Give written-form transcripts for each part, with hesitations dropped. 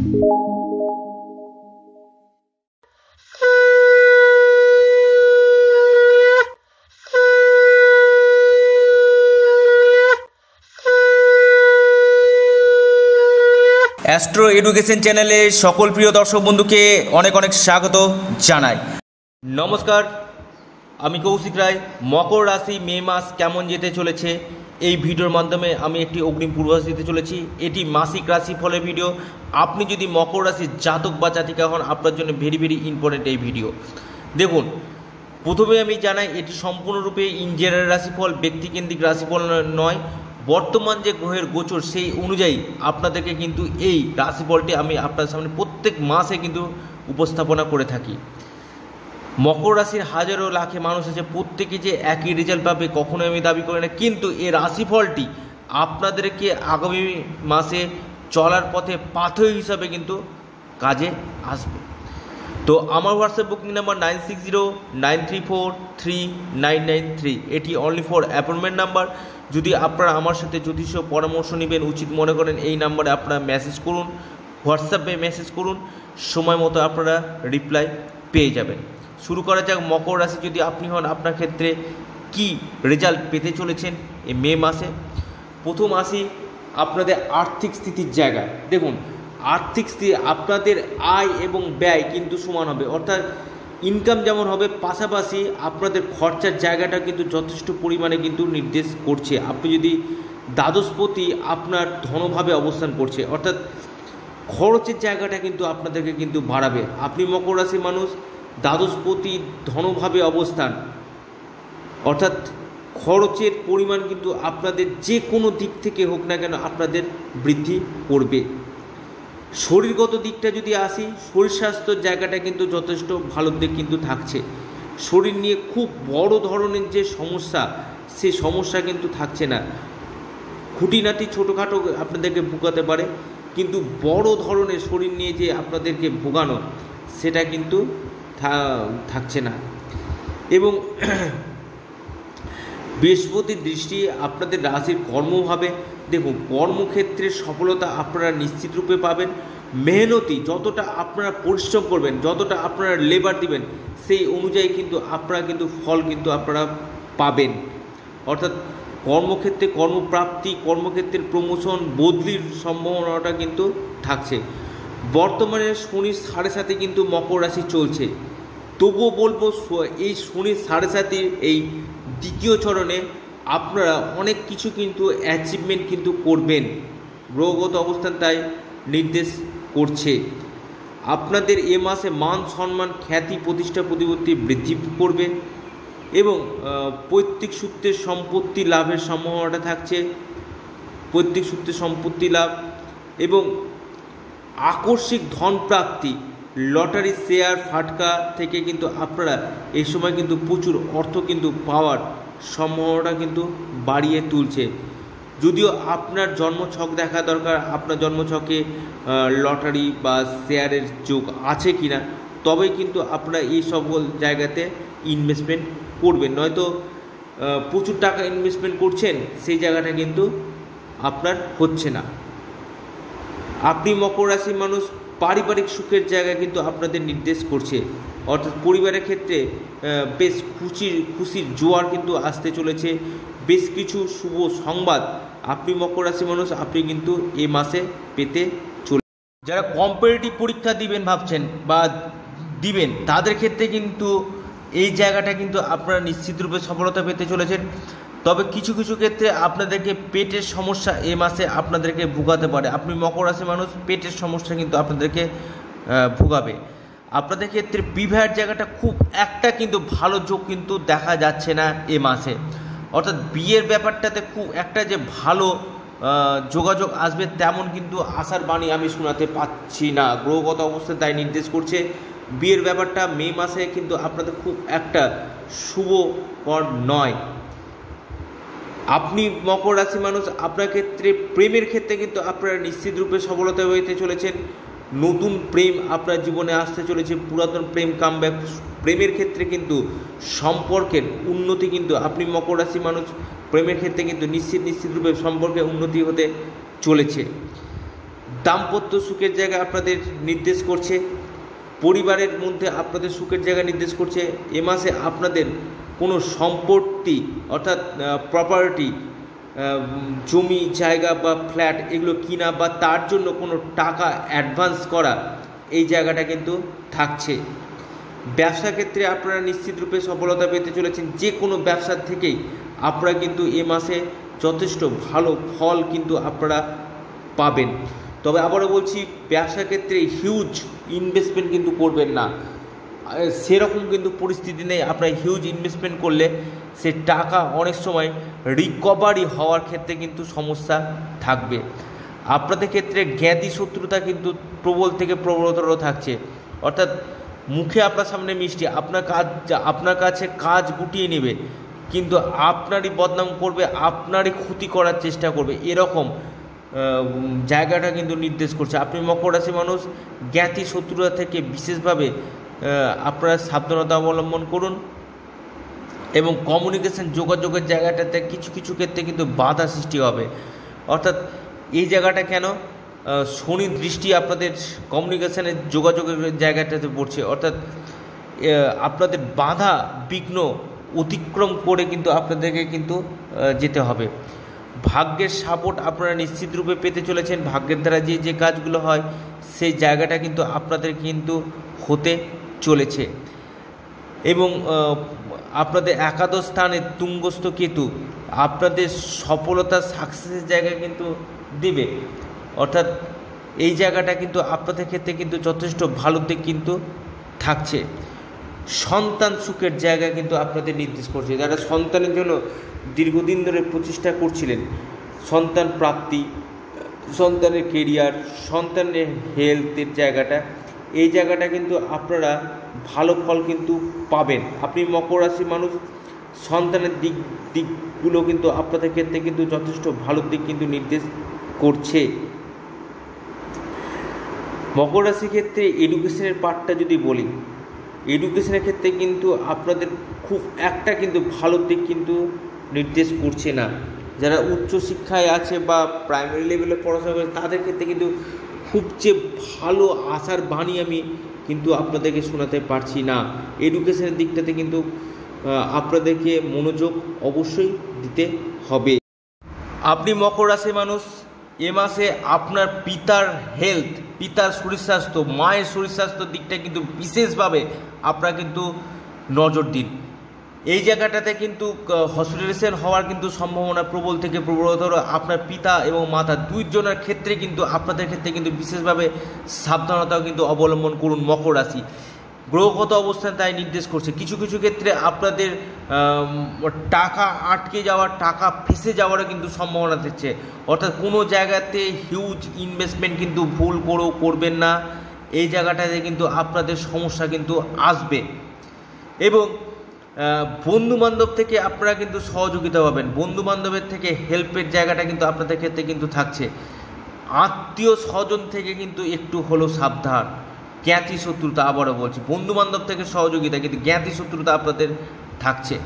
Astro education চ্যানেলে সকল প্রিয় দর্শক বন্ধুকে অনেক অনেক স্বাগত জানাই। নমস্কার, আমি কৌশিক রায়। মকর রাশি মে মাস কেমন যেতে চলেছে এই ভিডিওর মাধ্যমে আমি একটি অগ্রিম পূর্বাভাস দিতে চলেছি। এটি মাসিক রাশি ফলের ভিডিও। আপনি যদি মকর রাশির জাতক বা জাতিকা হন, আপনার জন্য ভেরি ভেরি ইম্পর্টেন্ট এই ভিডিও। দেখুন, প্রথমে আমি জানাই এটি সম্পূর্ণরূপে ইন জেনারেল রাশিফল, ব্যক্তিকেন্দ্রিক রাশিফল নয়। বর্তমান যে গ্রহের গোচর সেই অনুযায়ী আপনাদেরকে কিন্তু এই রাশিফলটি আমি আপনার সামনে প্রত্যেক মাসে কিন্তু উপস্থাপনা করে থাকি। মকর রাশির হাজারো লাখে মানুষ আছে, প্রত্যেকে যে একই রেজাল্ট পাবে কখনোই আমি দাবি করি না, কিন্তু এই রাশিফলটি আপনাদেরকে আগামী মাসে চলার পথে পাথেয় হিসাবে কিন্তু কাজে আসবে। তো আমার হোয়াটসঅ্যাপ বুকিং নাম্বার 9609343993, এটি অনলি ফর অ্যাপয়েন্টমেন্ট নাম্বার। যদি আপনারা আমার সাথে জ্যোতিষ পরামর্শ নেবেন উচিত মনে করেন, এই নাম্বারে আপনারা মেসেজ করুন, হোয়াটসঅ্যাপে মেসেজ করুন, সময় মতো আপনারা রিপ্লাই পেয়ে যাবেন। শুরু করা যাক। মকর রাশি যদি আপনি হন, আপনার ক্ষেত্রে কি রেজাল্ট পেতে চলেছেন এই মে মাসে। প্রথম আসি আপনাদের আর্থিক স্থিতির জায়গায়। দেখুন, আর্থিক স্থিতি আপনাদের আয় এবং ব্যয় কিন্তু সমান হবে, অর্থাৎ ইনকাম যেমন হবে, পাশাপাশি আপনাদের খরচার জায়গাটা কিন্তু যথেষ্ট পরিমাণে কিন্তু নির্দেশ করছে। আপনি যদি দ্বাদশপতি আপনার ধনভাবে অবস্থান করছে, অর্থাৎ খরচের জায়গাটা কিন্তু আপনাদেরকে কিন্তু বাড়াবে। আপনি মকর রাশির মানুষ, দ্বাদশপতি ধনভাবে অবস্থান, অর্থাৎ খরচের পরিমাণ কিন্তু আপনাদের যে কোনো দিক থেকে হোক না কেন আপনাদের বৃদ্ধি করবে। শরীরগত দিকটা যদি আসি, শরীর স্বাস্থ্যের জায়গাটা কিন্তু যথেষ্ট ভালো দিক কিন্তু থাকছে। শরীর নিয়ে খুব বড় ধরনের যে সমস্যা, সে সমস্যা কিন্তু থাকছে না। খুঁটিনাটি ছোটোখাটো আপনাদেরকে ভোগাতে পারে, কিন্তু বড় ধরনের শরীর নিয়ে যে আপনাদেরকে ভোগানো সেটা কিন্তু থাকছে না। এবং বৃহস্পতির দৃষ্টি আপনাদের রাশির কর্মভাবে। দেখুন, কর্মক্ষেত্রে সফলতা আপনারা নিশ্চিত রূপে পাবেন। মেহনতি যতটা আপনারা পরিশ্রম করবেন, যতটা আপনারা লেবার দিবেন, সেই অনুযায়ী কিন্তু আপনারা কিন্তু ফল কিন্তু আপনারা পাবেন। অর্থাৎ কর্মক্ষেত্রে কর্মপ্রাপ্তি, কর্মক্ষেত্রের প্রমোশন, বদলির সম্ভাবনাটা কিন্তু থাকছে। বর্তমানে শনির 7.5 কিন্তু মকর রাশি চলছে। তবুও বলবো এই শনির 7.5 এই দ্বিতীয় চরণে আপনারা অনেক কিছু কিন্তু অ্যাচিভমেন্ট কিন্তু করবেন। গ্রহগত অবস্থান তাই নির্দেশ করছে। আপনাদের এ মাসে মান সম্মান, খ্যাতি, প্রতিষ্ঠা, প্রতিপত্তি বৃদ্ধি করবে এবং পৈতৃক সূত্রে সম্পত্তি লাভের সম্ভাবনাটা থাকছে। পৈতৃক সূত্রে সম্পত্তি লাভ এবং আকস্মিক ধন প্রাপ্তি, লটারি, শেয়ার, ফাটকা থেকে কিন্তু আপনারা এই সময় কিন্তু প্রচুর অর্থ কিন্তু পাওয়ার সম্ভাবনাটা কিন্তু বাড়িয়ে তুলছে। যদিও আপনার জন্মছক দেখা দরকার, আপনার জন্মছকে লটারি বা শেয়ারের যোগ আছে কিনা, তবেই কিন্তু আপনারা এই সকল জায়গাতে ইনভেস্টমেন্ট করবেন। নয়তো প্রচুর টাকা ইনভেস্টমেন্ট করছেন, সেই জায়গাটা কিন্তু আপনার হচ্ছে না। আপনি মকর রাশির মানুষ, পারিবারিক সুখের জায়গায় কিন্তু আপনাদের নির্দেশ করছে। অর্থাৎ পরিবারের ক্ষেত্রে বেশ খুশির জোয়ার কিন্তু আসতে চলেছে। বেশ কিছু শুভ সংবাদ আপনি মকর রাশির মানুষ আপনি কিন্তু এই মাসে পেতে চলে। যারা কম্পিটিটিভ পরীক্ষা দিবেন ভাবছেন বা দিবেন, তাদের ক্ষেত্রে কিন্তু এই জায়গাটা কিন্তু আপনারা নিশ্চিতরূপে সফলতা পেতে চলেছেন। তবে কিছু কিছু ক্ষেত্রে আপনাদেরকে পেটের সমস্যা এ মাসে আপনাদেরকে ভোগাতে পারে। আপনি মকর রাশির মানুষ, পেটের সমস্যা কিন্তু আপনাদেরকে ভোগাবে। আপনাদের ক্ষেত্রে বিবাহের জায়গাটা খুব একটা কিন্তু ভালো যোগ কিন্তু দেখা যাচ্ছে না এ মাসে। অর্থাৎ বিয়ের ব্যাপারটাতে খুব একটা যে ভালো যোগাযোগ আসবে তেমন কিন্তু আশার বাণী আমি শোনাতে পাচ্ছি না। গ্রহগত অবস্থা তাই নির্দেশ করছে বিয়ের ব্যাপারটা মে মাসে কিন্তু আপনাদের খুব একটা শুভকর নয়। আপনি মকর রাশি মানুষ, আপনার ক্ষেত্রে প্রেমের ক্ষেত্রে কিন্তু আপনারা নিশ্চিত রূপে সফলতা হইতে চলেছেন। নতুন প্রেম আপনার জীবনে আসতে চলেছে, পুরাতন প্রেম কামব্যাক। প্রেমের ক্ষেত্রে কিন্তু সম্পর্কের উন্নতি কিন্তু আপনি মকর রাশি মানুষ, প্রেমের ক্ষেত্রে কিন্তু নিশ্চিত রূপে সম্পর্কে উন্নতি হতে চলেছে। দাম্পত্য সুখের জায়গা আপনাদের নির্দেশ করছে, পরিবারের মধ্যে আপনাদের সুখের জায়গা নির্দেশ করছে। এ মাসে আপনাদের কোনো সম্পত্তি অর্থাৎ প্রপার্টি, জমি জায়গা বা ফ্ল্যাট এগুলো কিনা বা তার জন্য কোনো টাকা অ্যাডভান্স করা, এই জায়গাটা কিন্তু থাকছে। ব্যবসা ক্ষেত্রে আপনারা নিশ্চিতরূপে সফলতা পেতে চলেছেন। যে কোনো ব্যবসার থেকেই আপনারা কিন্তু এ মাসে যথেষ্ট ভালো ফল কিন্তু আপনারা পাবেন। তবে আবারও বলছি, ব্যবসা ক্ষেত্রে হিউজ ইনভেস্টমেন্ট কিন্তু করবেন না। সেরকম কিন্তু পরিস্থিতি নেই। আপনার হিউজ ইনভেস্টমেন্ট করলে সে টাকা অনেক সময় রিকভারি হওয়ার ক্ষেত্রে কিন্তু সমস্যা থাকবে। আপনাদের ক্ষেত্রে জ্ঞাতি শত্রুতা কিন্তু প্রবল থেকে প্রবলতর থাকছে, অর্থাৎ মুখে আপনার সামনে মিষ্টি, আপনার কাছে কাজ গুটিয়ে নেবে, কিন্তু আপনারই বদনাম করবে, আপনারই ক্ষতি করার চেষ্টা করবে, এরকম জায়গাটা কিন্তু নির্দেশ করছে। আপনি মকর রাশি মানুষ, জ্ঞাতি শত্রুতা থেকে বিশেষভাবে আপনারা সাবধানতা অবলম্বন করুন। এবং কমিউনিকেশন, যোগাযোগের জায়গাটাতে কিছু কিছু ক্ষেত্রে কিন্তু বাধা সৃষ্টি হবে। অর্থাৎ এই জায়গাটা কেন, শনি দৃষ্টি আপনাদের কমিউনিকেশনের যোগাযোগের জায়গাটাতে পড়ছে, অর্থাৎ আপনাদের বাধা বিঘ্ন অতিক্রম করে কিন্তু আপনাদেরকে কিন্তু যেতে হবে। ভাগ্যের সাপোর্ট আপনারা নিশ্চিতরূপে পেতে চলেছেন। ভাগ্যের দ্বারা যে যে কাজগুলো হয় সেই জায়গাটা কিন্তু আপনাদের কিন্তু হতে চলেছে। এবং আপনাদের একাদশ স্থানে তুঙ্গস্থ কেতু আপনাদের সফলতা সাকসেসের জায়গায় কিন্তু দিবে, অর্থাৎ এই জায়গাটা কিন্তু আপনাদের ক্ষেত্রে কিন্তু যথেষ্ট ভালো দিক কিন্তু থাকছে। সন্তান সুখের জায়গা কিন্তু আপনাদের নির্দেশ করছে। যারা সন্তানের জন্য দীর্ঘদিন ধরে প্রচেষ্টা করছিলেন, সন্তান প্রাপ্তি, সন্তানের কেরিয়ার, সন্তানের হেলথের জায়গাটা, এই জায়গাটা কিন্তু আপনারা ভালো ফল কিন্তু পাবেন। আপনি মকর রাশি মানুষ, সন্তানের দিকগুলো কিন্তু আপনাদের ক্ষেত্রে কিন্তু যথেষ্ট ভালো দিক কিন্তু নির্দেশ করছে। মকর রাশির ক্ষেত্রে এডুকেশনের পার্টটা যদি বলি, এডুকেশনের ক্ষেত্রে কিন্তু আপনাদের খুব একটা কিন্তু ভালো দিক কিন্তু নির্দেশ করছে না। যারা উচ্চশিক্ষায় আছে বা প্রাইমারি লেভেলে পড়াশোনা করে তাদের ক্ষেত্রে কিন্তু খুব যে ভালো আশার বাণী আমি কিন্তু আপনাদেরকে শোনাতে পারছি না। এডুকেশনের দিকটাতে কিন্তু আপনাদেরকে মনোযোগ অবশ্যই দিতে হবে। আপনি মকর রাশির মানুষ, এ মাসে আপনার পিতার হেলথ, পিতার শরীর স্বাস্থ্য, মায়ের শরীর স্বাস্থ্যের দিকটা কিন্তু বিশেষভাবে আপনারা কিন্তু নজর দিন। এই জায়গাটাতে কিন্তু হসপিটালাইজেশন হওয়ার কিন্তু সম্ভাবনা প্রবল থেকে প্রবলতর। আপনার পিতা এবং মাতা দুইজনের ক্ষেত্রে কিন্তু আপনাদের ক্ষেত্রে কিন্তু বিশেষভাবে সাবধানতাও কিন্তু অবলম্বন করুন। মকর রাশি গ্রহগত অবস্থান তাই নির্দেশ করছে। কিছু কিছু ক্ষেত্রে আপনাদের টাকা আটকে যাওয়ার, টাকা ফেসে যাওয়ারও কিন্তু সম্ভাবনা থাকছে, অর্থাৎ কোনো জায়গাতে হিউজ ইনভেস্টমেন্ট কিন্তু ভুল করবেন না। এই জায়গাটাতে কিন্তু আপনাদের সমস্যা কিন্তু আসবে। এবং বন্ধুবান্ধব থেকে আপনারা কিন্তু সহযোগিতা পাবেন, বন্ধুবান্ধবের থেকে হেল্পের জায়গাটা কিন্তু আপনাদের ক্ষেত্রে কিন্তু থাকছে। আত্মীয় স্বজন থেকে কিন্তু একটু হলেও সাবধান। জ্ঞাতি শত্রুতা, আবারও বলছি, বন্ধুবান্ধব থেকে সহযোগিতা, কিন্তু জ্ঞাতি শত্রুতা আপনাদের থাকছে।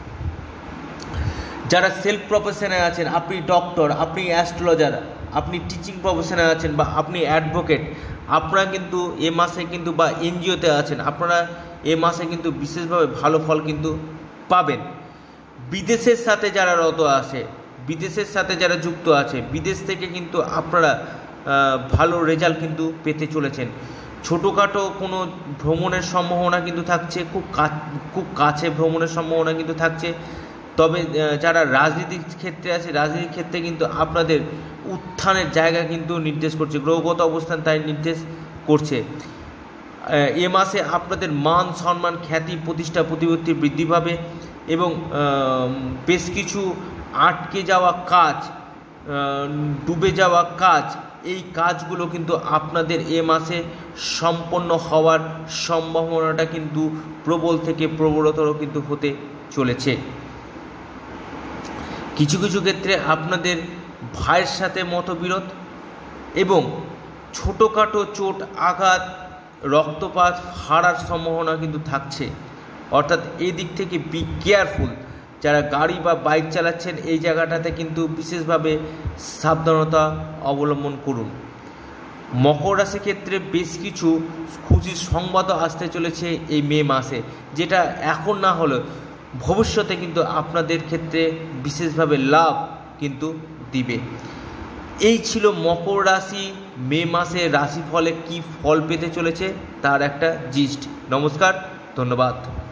যারা সেলফ প্রফেশনে আছেন, আপনি ডক্টর, আপনি অ্যাস্ট্রোলজার, আপনি টিচিং প্রফেশনে আছেন বা আপনি অ্যাডভোকেট, আপনারা কিন্তু এ মাসে কিন্তু বা এনজিওতে আছেন, আপনারা এ মাসে কিন্তু বিশেষভাবে ভালো ফল কিন্তু পাবেন। বিদেশের সাথে যারা রত আছে, বিদেশের সাথে যারা যুক্ত আছে, বিদেশ থেকে কিন্তু আপনারা ভালো রেজাল্ট কিন্তু পেতে চলেছেন। ছোটোখাটো কোনো ভ্রমণের সম্ভাবনা কিন্তু থাকছে, খুব কাছে ভ্রমণের সম্ভাবনা কিন্তু থাকছে। তবে যারা রাজনীতির ক্ষেত্রে আছে, রাজনীতির ক্ষেত্রে কিন্তু আপনাদের উত্থানের জায়গা কিন্তু নির্দেশ করছে, গ্রহগত অবস্থান তাই নির্দেশ করছে। এ মাসে আপনাদের মান সম্মান, খ্যাতি, প্রতিষ্ঠা, প্রতিপত্তি বৃদ্ধি পাবে এবং বেশ কিছু আটকে যাওয়া কাজ, ডুবে যাওয়া কাজ, এই কাজগুলো কিন্তু আপনাদের এ মাসে সম্পন্ন হওয়ার সম্ভাবনাটা কিন্তু প্রবল থেকে প্রবলতর কিন্তু হতে চলেছে। কিছু কিছু ক্ষেত্রে আপনাদের ভাইয়ের সাথে মতবিরোধ এবং ছোটোখাটো চোট, আঘাত, রক্তপাত হারার সম্ভাবনা কিন্তু থাকছে, অর্থাৎ এই দিক থেকে বি কেয়ারফুল। যারা গাড়ি বা বাইক চালাচ্ছেন, এই জায়গাটাতে কিন্তু বিশেষভাবে সাবধানতা অবলম্বন করুন। মকর রাশি ক্ষেত্রে বেশ কিছু খুশির সংবাদও আসতে চলেছে এই মে মাসে, যেটা এখন না হলেও ভবিষ্যতে কিন্তু আপনাদের ক্ষেত্রে বিশেষভাবে লাভ কিন্তু দিবে। এই ছিল মকর রাশি মে মাসে রাশিফলে কি ফল পেতে চলেছে তার একটা জিস্ট। নমস্কার, ধন্যবাদ।